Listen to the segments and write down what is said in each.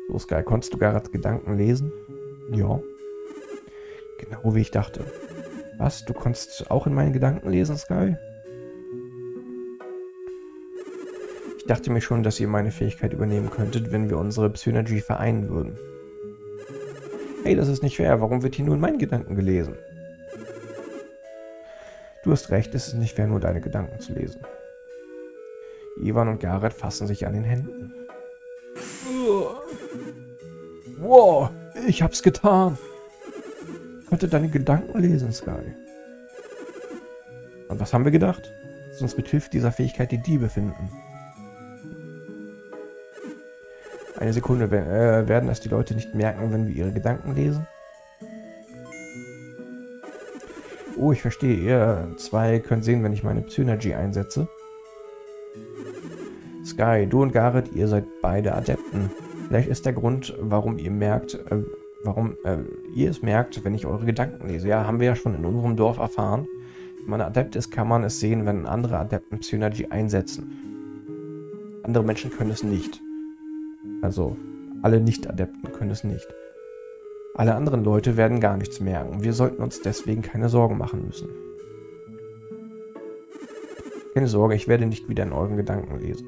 So, Sky, konntest du Gareths Gedanken lesen? Ja. Genau wie ich dachte. Was? Du konntest auch in meinen Gedanken lesen, Sky? Ich dachte mir schon, dass ihr meine Fähigkeit übernehmen könntet, wenn wir unsere Psynergy vereinen würden. Hey, das ist nicht fair. Warum wird hier nur in meinen Gedanken gelesen? Du hast recht, es ist nicht fair, nur deine Gedanken zu lesen. Ivan und Gareth fassen sich an den Händen. Wow, ich hab's getan. Ich konnte deine Gedanken lesen, Sky. Und was haben wir gedacht? Dass uns mit Hilfe dieser Fähigkeit die Diebe finden. Eine Sekunde, werden es die Leute nicht merken, wenn wir ihre Gedanken lesen? Oh, ich verstehe. Ihr zwei könnt sehen, wenn ich meine Psynergy einsetze. Sky, du und Gareth, ihr seid beide Adepten. Vielleicht ist der Grund, warum ihr es merkt, wenn ich eure Gedanken lese. Ja, haben wir ja schon in unserem Dorf erfahren. Wenn man Adept ist, kann man es sehen, wenn andere Adepten Psynergy einsetzen. Andere Menschen können es nicht. Also, alle Nicht-Adepten können es nicht. Alle anderen Leute werden gar nichts merken. Wir sollten uns deswegen keine Sorgen machen müssen. Keine Sorge, ich werde nicht wieder in euren Gedanken lesen.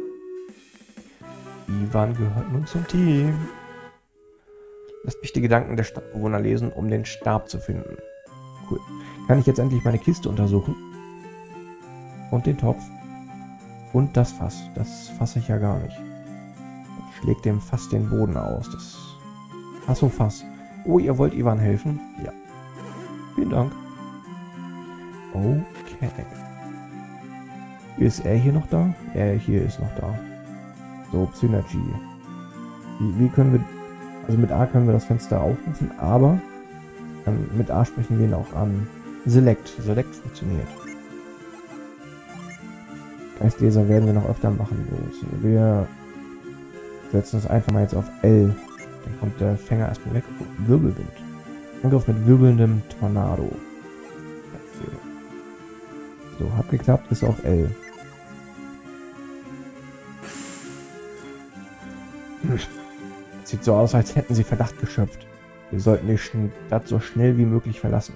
Ivan gehört nun zum Team. Lasst mich die Gedanken der Stadtbewohner lesen, um den Stab zu finden. Cool. Kann ich jetzt endlich meine Kiste untersuchen? Und den Topf? Und das Fass. Das fasse ich ja gar nicht. Das schlägt dem Fass den Boden aus. Das Fass. Oh, ihr wollt Ivan helfen? Ja. Vielen Dank. Okay. Ist er hier noch da? Er hier ist noch da. So, Psynergy. Wie können wir... Also mit A können wir das Fenster aufrufen, aber mit A sprechen wir ihn auch an. Select. Select funktioniert. Geistleser werden wir noch öfter machen. Wir setzen es einfach mal jetzt auf L. Dann kommt der Fänger erstmal weg. Oh, Wirbelwind. Angriff mit wirbelndem Tornado. So, hat geklappt, ist auf L. Sieht so aus, als hätten sie Verdacht geschöpft. Wir sollten die Stadt so schnell wie möglich verlassen.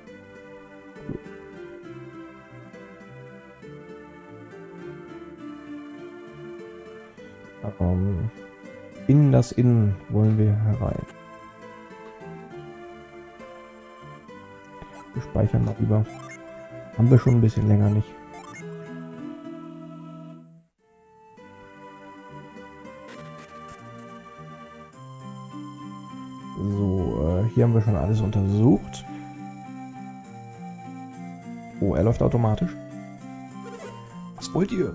In das Innen wollen wir herein. Wir speichern mal über. Haben wir schon ein bisschen länger nicht. So, hier haben wir schon alles untersucht. Oh, er läuft automatisch. Was wollt ihr?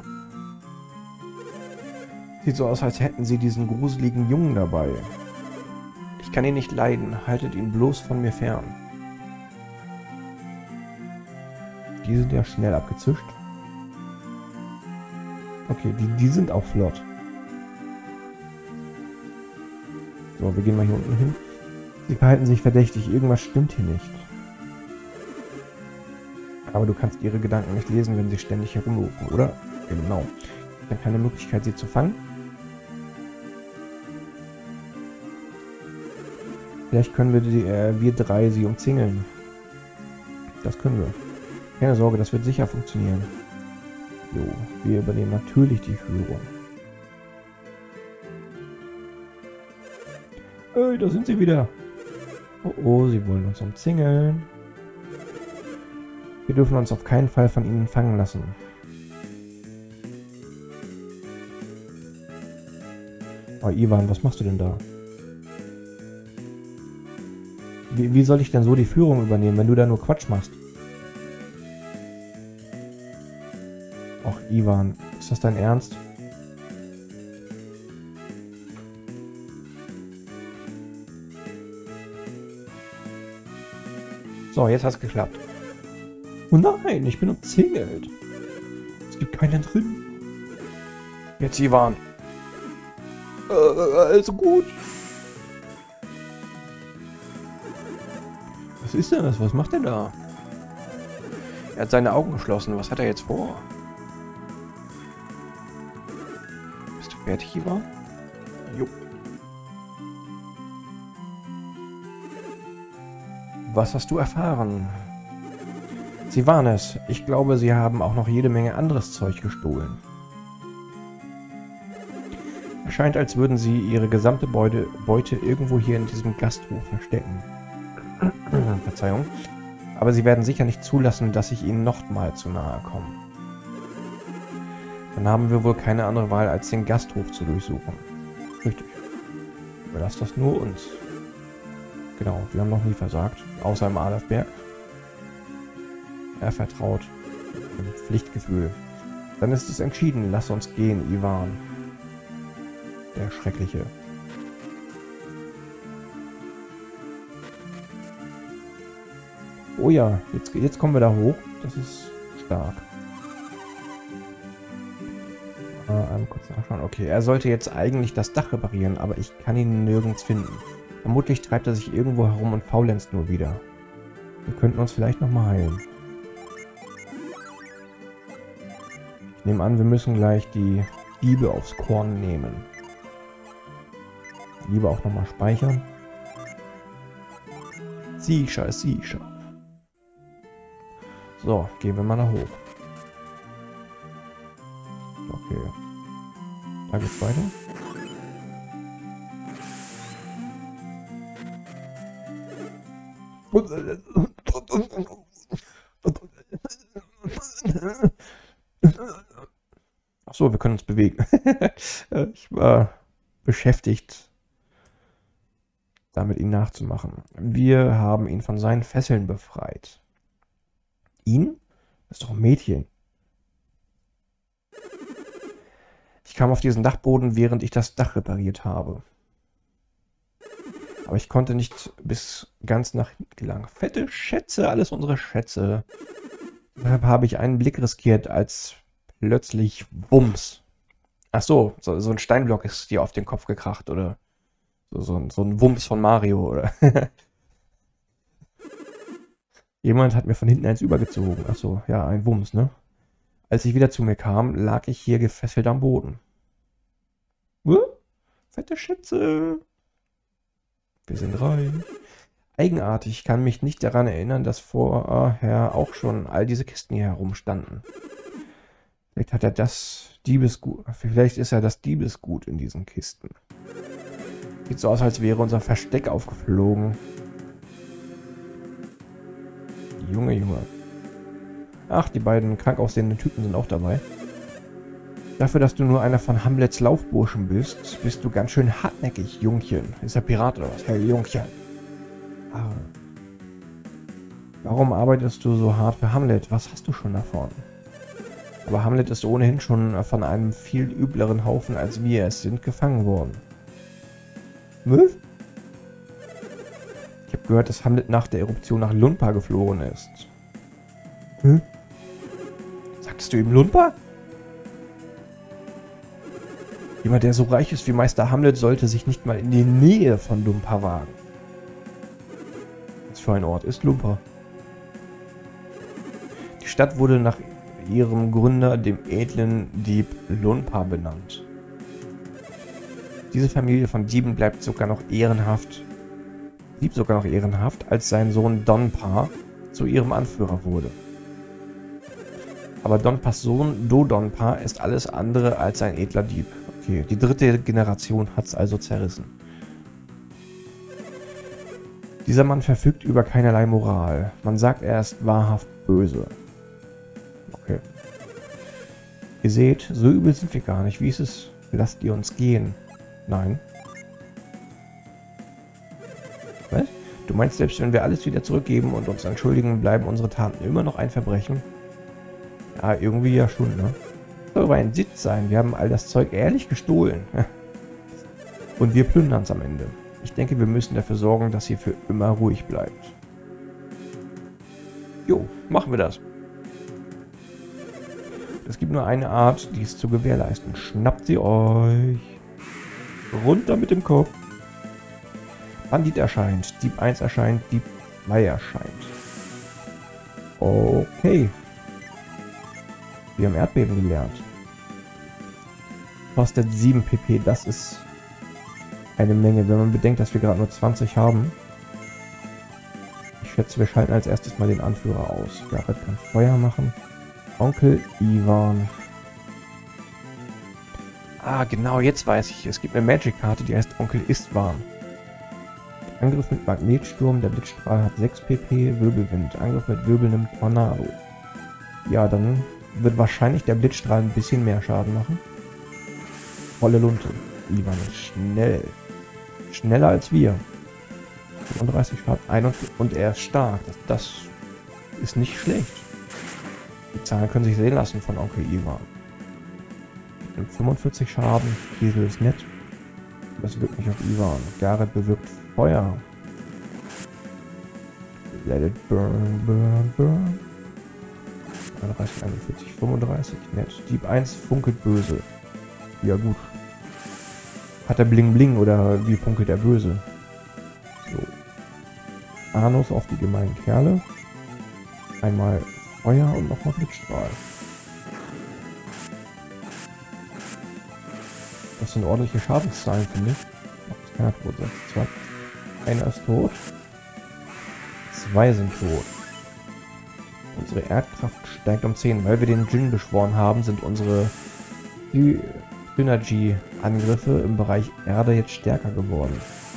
Sieht so aus, als hätten sie diesen gruseligen Jungen dabei. Ich kann ihn nicht leiden. Haltet ihn bloß von mir fern. Die sind ja schnell abgezischt. Okay, die sind auch flott. So, wir gehen mal hier unten hin. Sie verhalten sich verdächtig. Irgendwas stimmt hier nicht. Aber du kannst ihre Gedanken nicht lesen, wenn sie ständig herumlaufen, oder? Genau. Ich habe keine Möglichkeit, sie zu fangen. Vielleicht können wir drei sie umzingeln. Das können wir. Keine Sorge, das wird sicher funktionieren. Jo, wir übernehmen natürlich die Führung. Hey, da sind sie wieder. Oh, oh, sie wollen uns umzingeln. Wir dürfen uns auf keinen Fall von ihnen fangen lassen. Oh, Ivan, was machst du denn da? Wie soll ich denn so die Führung übernehmen, wenn du da nur Quatsch machst? Och, Ivan, ist das dein Ernst? So, jetzt hat's geklappt. Oh nein, ich bin umzingelt. Es gibt keinen drin. Jetzt, Ivan. Also gut. Was ist denn das? Was macht er da? Er hat seine Augen geschlossen. Was hat er jetzt vor? Bist du fertig, Ivan? Jo. Was hast du erfahren? Sie waren es. Ich glaube, sie haben auch noch jede Menge anderes Zeug gestohlen. Es scheint, als würden sie ihre gesamte Beute irgendwo hier in diesem Gasthof verstecken. Verzeihung. Aber sie werden sicher nicht zulassen, dass ich ihnen nochmal zu nahe komme. Dann haben wir wohl keine andere Wahl, als den Gasthof zu durchsuchen. Richtig. Überlass das nur uns. Genau, wir haben noch nie versagt. Außer im Adolfberg. Er vertraut. Im Pflichtgefühl. Dann ist es entschieden. Lass uns gehen, Ivan. Der Schreckliche. Oh ja, jetzt kommen wir da hoch. Das ist stark. Kurz nachschauen. Okay, er sollte jetzt eigentlich das Dach reparieren, aber ich kann ihn nirgends finden. Vermutlich treibt er sich irgendwo herum und faulenzt nur wieder. Wir könnten uns vielleicht nochmal heilen. Ich nehme an, wir müssen gleich die Diebe aufs Korn nehmen. Lieber auch nochmal speichern. Sicher. So, gehen wir mal nach hoch. Okay. Da geht's weiter. Ach so, wir können uns bewegen. Ich war beschäftigt, damit ihn nachzumachen. Wir haben ihn von seinen Fesseln befreit. Ihn? Das ist doch ein Mädchen. Ich kam auf diesen Dachboden, während ich das Dach repariert habe. Aber ich konnte nicht bis ganz nach hinten gelangen. Fette Schätze, alles unsere Schätze. Deshalb habe ich einen Blick riskiert, als plötzlich Wumms. Ach so, so ein Steinblock ist dir auf den Kopf gekracht, oder? So ein Wumms von Mario, oder? Jemand hat mir von hinten eins übergezogen. Ach so, ja, ein Wumms, ne? Als ich wieder zu mir kam, lag ich hier gefesselt am Boden. Fette Schätze. Wir sind reich. Eigenartig, ich kann mich nicht daran erinnern, dass vorher auch schon all diese Kisten hier herumstanden. Vielleicht hat er das Diebesgut. Vielleicht ist er das Diebesgut in diesen Kisten. Sieht so aus, als wäre unser Versteck aufgeflogen. Junge. Ach, die beiden krank aussehenden Typen sind auch dabei. Dafür, dass du nur einer von Hamlets Laufburschen bist, bist du ganz schön hartnäckig, Jungchen. Ist er Pirat oder was? Hey, Jungchen. Ah. Warum arbeitest du so hart für Hamlet? Was hast du schon davon? Aber Hamlet ist ohnehin schon von einem viel übleren Haufen, als wir es sind, gefangen worden. Was? Ich habe gehört, dass Hamlet nach der Eruption nach Lunpa geflohen ist. Hm? Sagtest du ihm Lunpa? Jemand, der so reich ist wie Meister Hamlet, sollte sich nicht mal in die Nähe von Lunpa wagen. Was für ein Ort ist Lunpa? Die Stadt wurde nach ihrem Gründer, dem edlen Dieb Lunpa, benannt. Diese Familie von Dieben blieb sogar noch ehrenhaft, als sein Sohn Donpa zu ihrem Anführer wurde. Aber Donpas Sohn Dodonpa ist alles andere als ein edler Dieb. Okay, die dritte Generation hat es also zerrissen. Dieser Mann verfügt über keinerlei Moral. Man sagt, er ist wahrhaft böse. Okay. Ihr seht, so übel sind wir gar nicht. Wie ist es? Lasst ihr uns gehen? Nein. Was? Du meinst, selbst wenn wir alles wieder zurückgeben und uns entschuldigen, bleiben unsere Taten immer noch ein Verbrechen? Ja, irgendwie ja schon, ne? Soll aber ein Sitz sein. Wir haben all das Zeug ehrlich gestohlen. Und wir plündern es am Ende. Ich denke, wir müssen dafür sorgen, dass sie für immer ruhig bleibt. Jo, machen wir das. Es gibt nur eine Art, dies zu gewährleisten. Schnappt sie euch. Runter mit dem Kopf. Bandit erscheint. Dieb 1 erscheint. Dieb 2 erscheint. Okay. Wir haben Erdbeben gelernt. Kostet 7 pp. Das ist eine Menge, wenn man bedenkt, dass wir gerade nur 20 haben. Ich Ich schätze, wir schalten als erstes mal den Anführer aus. Garrett kann Feuer machen. Onkel Ivan. Ah, genau, jetzt weiß ich. Es gibt eine Magic-Karte, die heißt Onkel Istvan. Angriff mit Magnetsturm. Der Blitzstrahl hat 6 pp. Wirbelwind. Angriff mit wirbelndem Tornado. Ja, dann wird wahrscheinlich der Blitzstrahl ein bisschen mehr Schaden machen. Volle Lunte. Ivan ist schnell. Schneller als wir. 35 Schaden, 41 und er ist stark. Das ist nicht schlecht. Die Zahlen können sich sehen lassen von Onkel Ivan. 45 Schaden, Kiesel ist nett. Das wirkt nicht auf Ivan. Garrett bewirkt Feuer. Let it burn, burn, burn. 31, 41, 35, nett. Dieb 1 funkelt böse. Ja gut. Hat er Bling Bling oder wie funkelt er böse? So. Anus auf die gemeinen Kerle. Einmal Feuer und nochmal Blitzstrahl. Das sind ordentliche Schadenszahlen, finde ich. Noch keiner tot sein. Einer ist tot. 2 sind tot. Unsere Erdkraft steigt um 10. Weil wir den Djinn beschworen haben, sind unsere Synergy-Angriffe im Bereich Erde jetzt stärker geworden.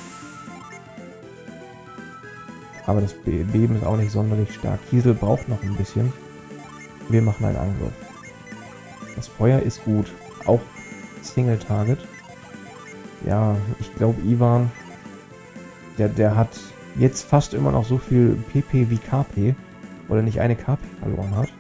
Aber das Beben ist auch nicht sonderlich stark. Kiesel braucht noch ein bisschen. Wir machen einen Angriff. Das Feuer ist gut. Auch Single Target. Ja, ich glaube Ivan, der hat jetzt fast immer noch so viel PP wie KP. Oder nicht eine KP verloren hat.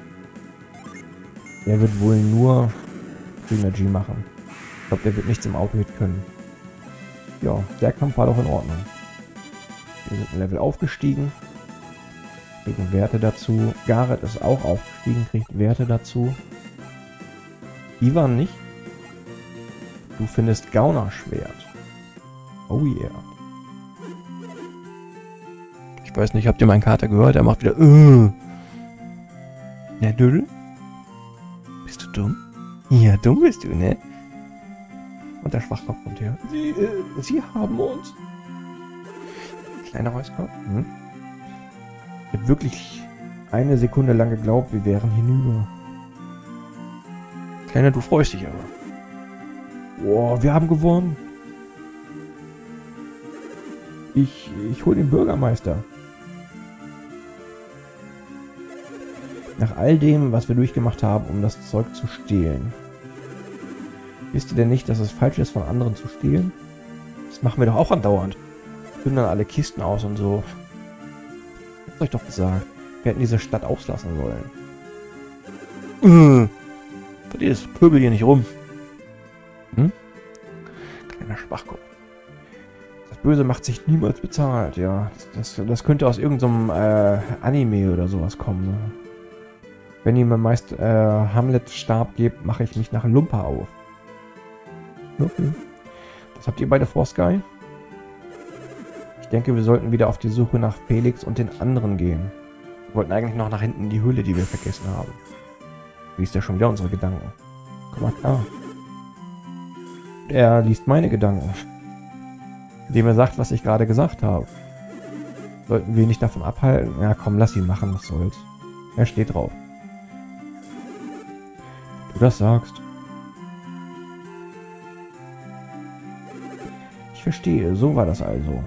Der wird wohl nur Synergy machen. Ich glaube, der wird nichts im Auto-Hit können. Ja, der Kampf war doch in Ordnung. Wir sind ein Level aufgestiegen. Kriegen Werte dazu. Garrett ist auch aufgestiegen, kriegt Werte dazu. Ivan nicht. Du findest Gaunerschwert. Oh yeah. Ich weiß nicht, habt ihr meinen Kater gehört? Er macht wieder Ja, Dödel? Bist du dumm? Ja, dumm bist du, ne? Und der Schwachkopf kommt her. Sie haben uns. Kleiner Räuskopf. Ich habe wirklich eine Sekunde lang geglaubt, wir wären hinüber. Kleiner, du freust dich aber. Boah, wir haben gewonnen. Ich hole den Bürgermeister. Nach all dem, was wir durchgemacht haben, um das Zeug zu stehlen. Wisst ihr denn nicht, dass es falsch ist, von anderen zu stehlen? Das machen wir doch auch andauernd. Füllen dann alle Kisten aus und so. Ich hab's euch doch gesagt. Wir hätten diese Stadt auslassen sollen. Was ist? Pöbel hier nicht rum. Kleiner Schwachkopf. Das Böse macht sich niemals bezahlt, ja. Das könnte aus irgendeinem Anime oder sowas kommen. Ne? Wenn ihr mir meist Hamlet Stab gebt, mache ich mich nach Lumpa auf. Okay. Was habt ihr beide vor, Sky? Ich denke, wir sollten wieder auf die Suche nach Felix und den anderen gehen. Wir wollten eigentlich noch nach hinten in die Höhle, die wir vergessen haben. Liest ja schon wieder unsere Gedanken. Komm mal klar. Er liest meine Gedanken. Indem er sagt, was ich gerade gesagt habe. Sollten wir ihn nicht davon abhalten? Ja, komm, lass ihn machen, was soll's. Er steht drauf. Du das sagst. Ich verstehe, so war das also.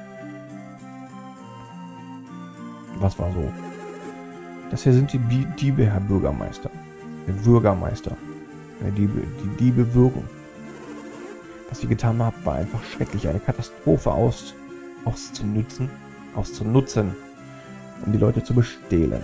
Was war so? Das hier sind die Diebe, Herr Bürgermeister. Der Bürgermeister. Die Diebe wirken. Was ihr getan habt, war einfach schrecklich. Eine Katastrophe auszunutzen, um die Leute zu bestehlen.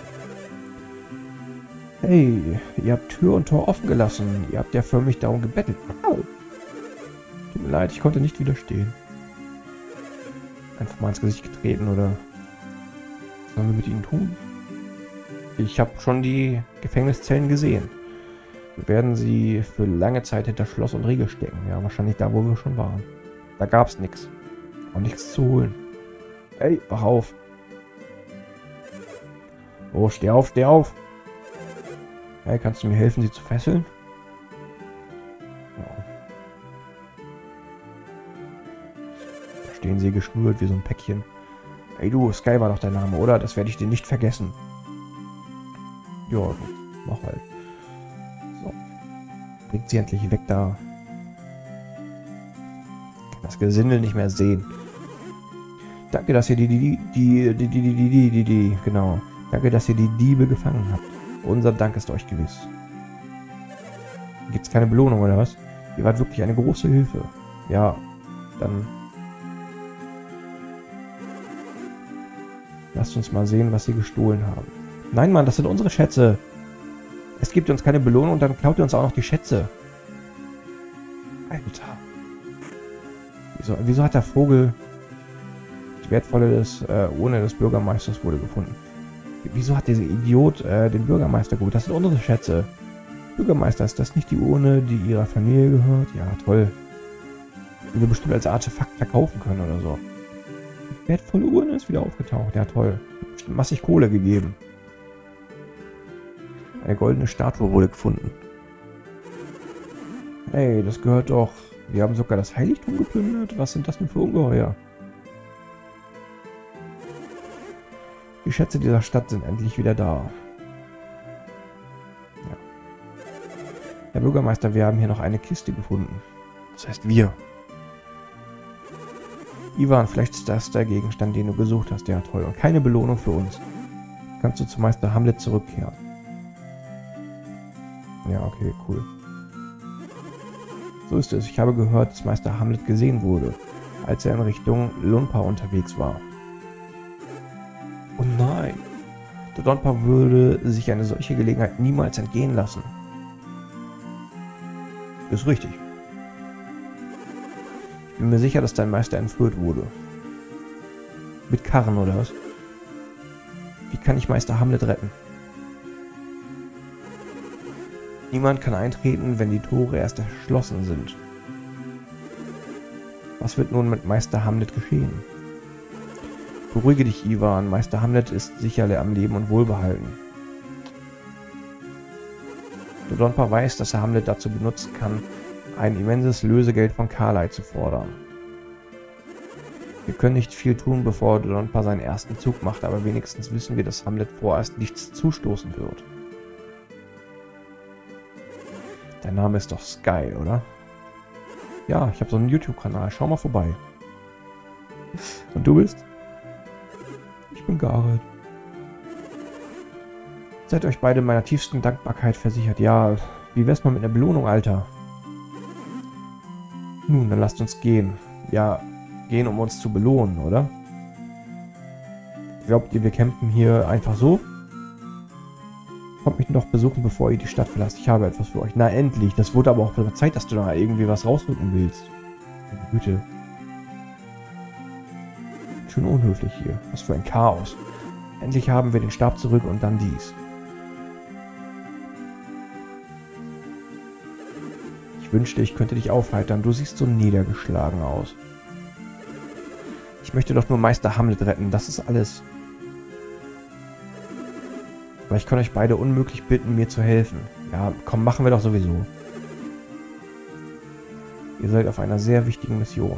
Hey, ihr habt Tür und Tor offen gelassen. Ihr habt ja für mich darum gebettelt. Au. Tut mir leid, ich konnte nicht widerstehen. Einfach mal ins Gesicht getreten, oder? Was sollen wir mit ihnen tun? Ich habe schon die Gefängniszellen gesehen. Wir werden sie für lange Zeit hinter Schloss und Riegel stecken. Ja, wahrscheinlich da, wo wir schon waren. Da gab es nichts. Und nichts zu holen. Ey, wach auf. Oh, steh auf, steh auf. Hey, kannst du mir helfen, sie zu fesseln? Ja. Da stehen sie geschnürt wie so ein Päckchen. Ey du, Sky war doch dein Name, oder? Das werde ich dir nicht vergessen. Ja, mach halt. So. Bringt sie endlich weg da. Kann das Gesindel nicht mehr sehen. Danke, dass ihr genau. Danke, dass ihr die Diebe gefangen habt. Unser Dank ist euch gewiss. Gibt's keine Belohnung, oder was? Ihr wart wirklich eine große Hilfe. Ja, dann lasst uns mal sehen, was sie gestohlen haben. Nein, Mann, das sind unsere Schätze. Es gibt uns keine Belohnung und dann klaut ihr uns auch noch die Schätze. Alter. Wieso hat der Vogel die wertvolle Urne des Bürgermeisters wurde gefunden? Wieso hat dieser Idiot den Bürgermeister geholt? Das sind unsere Schätze. Bürgermeister, ist das nicht die Urne, die ihrer Familie gehört? Ja, toll. Die wir bestimmt als Artefakt verkaufen können oder so. Die wertvolle Urne ist wieder aufgetaucht. Ja, toll. Bestimmt massig Kohle gegeben. Eine goldene Statue wurde gefunden. Hey, das gehört doch... Wir haben sogar das Heiligtum geplündert. Was sind das denn für Ungeheuer? Die Schätze dieser Stadt sind endlich wieder da. Ja. Herr Bürgermeister, wir haben hier noch eine Kiste gefunden. Das heißt wir. Ivan, vielleicht ist das der Gegenstand, den du gesucht hast. Ja, toll. Und keine Belohnung für uns. Kannst du zu Meister Hamlet zurückkehren. Ja, okay, cool. So ist es. Ich habe gehört, dass Meister Hamlet gesehen wurde, als er in Richtung Lunpa unterwegs war. Oh nein! Dodonpa würde sich eine solche Gelegenheit niemals entgehen lassen. Ist richtig. Ich bin mir sicher, dass dein Meister entführt wurde. Mit Karren oder was? Wie kann ich Meister Hamlet retten? Niemand kann eintreten, wenn die Tore erst erschlossen sind. Was wird nun mit Meister Hamlet geschehen? Beruhige dich, Ivan. Meister Hamlet ist sicher am Leben und wohlbehalten. Dodonpa weiß, dass er Hamlet dazu benutzen kann, ein immenses Lösegeld von Carlyle zu fordern. Wir können nicht viel tun, bevor Dodonpa seinen ersten Zug macht, aber wenigstens wissen wir, dass Hamlet vorerst nichts zustoßen wird. Dein Name ist doch Sky, oder? Ja, ich habe so einen YouTube-Kanal. Schau mal vorbei. Und du bist? Ich bin Gareth. Seid euch beide meiner tiefsten Dankbarkeit versichert. Ja, wie wär's mal mit einer Belohnung, Alter? Nun, dann lasst uns gehen. Ja, gehen, um uns zu belohnen, oder? Glaubt ihr, wir campen hier einfach so? Kommt mich noch besuchen, bevor ihr die Stadt verlasst. Ich habe etwas für euch. Na, endlich. Das wurde aber auch Zeit, dass du da irgendwie was rausrücken willst. Meine Güte. Schön unhöflich hier. Was für ein Chaos. Endlich haben wir den Stab zurück und dann dies. Ich wünschte, ich könnte dich aufheitern. Du siehst so niedergeschlagen aus. Ich möchte doch nur Meister Hamlet retten. Das ist alles. Aber ich kann euch beide unmöglich bitten, mir zu helfen. Ja, komm, machen wir doch sowieso. Ihr seid auf einer sehr wichtigen Mission.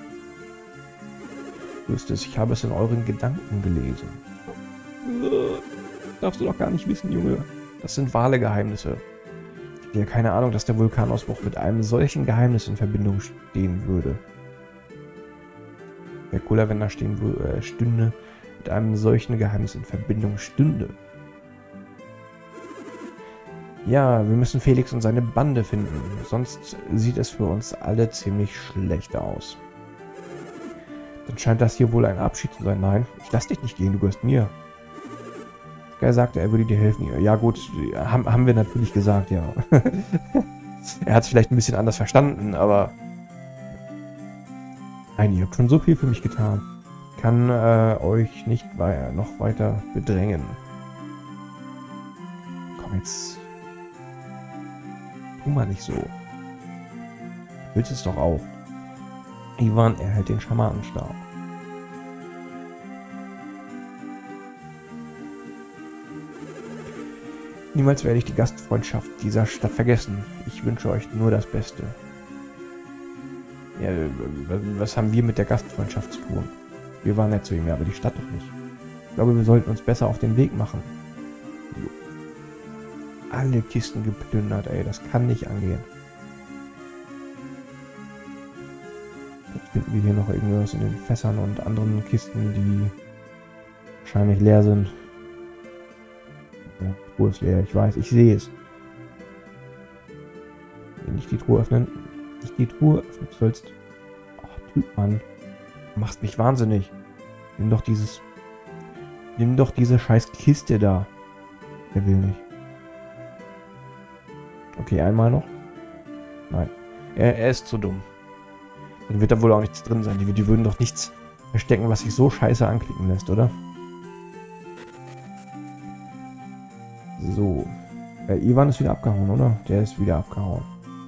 Wisst es, ich habe es in euren Gedanken gelesen. Darfst du doch gar nicht wissen, Junge. Das sind wahre Geheimnisse. Ich habe ja keine Ahnung, dass der Vulkanausbruch mit einem solchen Geheimnis in Verbindung stehen würde. Wäre cooler, wenn da stünde, mit einem solchen Geheimnis in Verbindung stünde. Ja, wir müssen Felix und seine Bande finden, sonst sieht es für uns alle ziemlich schlecht aus. Dann scheint das hier wohl ein Abschied zu sein. Nein, ich lass dich nicht gehen, du gehörst mir. Sky sagte, er würde dir helfen. Ja gut, haben wir natürlich gesagt, ja. Er hat es vielleicht ein bisschen anders verstanden, aber... Nein, ihr habt schon so viel für mich getan. Kann euch nicht noch weiter bedrängen. Komm jetzt... Tu mal nicht so. Du willst es doch auch. Ivan erhält den Schamanenstab. Niemals werde ich die Gastfreundschaft dieser Stadt vergessen. Ich wünsche euch nur das Beste. Ja, was haben wir mit der Gastfreundschaft zu tun? Wir waren nett zu ihm, ja, aber die Stadt doch nicht. Ich glaube, wir sollten uns besser auf den Weg machen. Alle Kisten geplündert, ey. Das kann nicht angehen. Jetzt finden wir hier noch irgendwas in den Fässern und anderen Kisten, die wahrscheinlich leer sind. Ja, die Truhe ist leer, ich weiß, ich sehe es. Nicht die Truhe öffnen. Nicht die Truhe öffnen. Du sollst... Ach, Typ, Mann. Du machst mich wahnsinnig. Nimm doch dieses... Nimm doch diese scheiß Kiste da. Er will nicht. Okay, einmal noch. Nein. Er ist zu dumm. Dann wird da wohl auch nichts drin sein. Die würden doch nichts verstecken, was sich so scheiße anklicken lässt, oder? So. Ivan ist wieder abgehauen, oder? Der ist wieder abgehauen.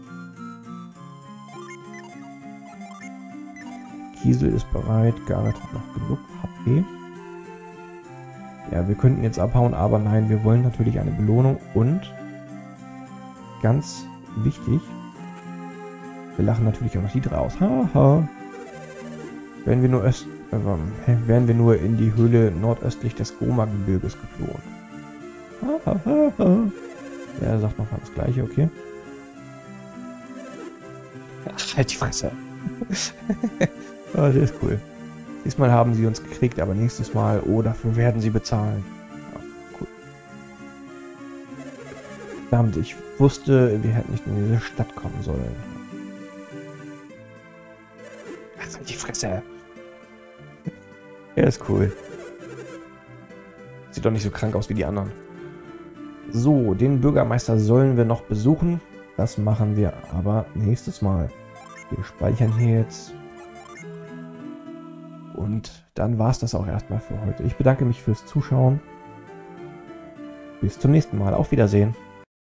Kiesel ist bereit. Gareth hat noch genug HP. Ja, wir könnten jetzt abhauen, aber nein, wir wollen natürlich eine Belohnung und ganz wichtig, wir lachen natürlich auch noch die drei aus. Haha. Wären wir nur in die Höhle nordöstlich des Goma-Gebirges geflohen. Hahaha. Ja, er sagt nochmal das gleiche, okay. Ach, halt die Fresse. Oh, das ist cool. Diesmal haben sie uns gekriegt, aber nächstes Mal, oh, dafür werden sie bezahlen. Ja, cool. Verdammt, ich wusste, wir hätten nicht in diese Stadt kommen sollen. Ach, halt die Fresse. Ja, ist cool. Sieht doch nicht so krank aus wie die anderen. So, den Bürgermeister sollen wir noch besuchen. Das machen wir aber nächstes Mal. Wir speichern hier jetzt. Und dann war es das auch erstmal für heute. Ich bedanke mich fürs Zuschauen. Bis zum nächsten Mal. Auf Wiedersehen.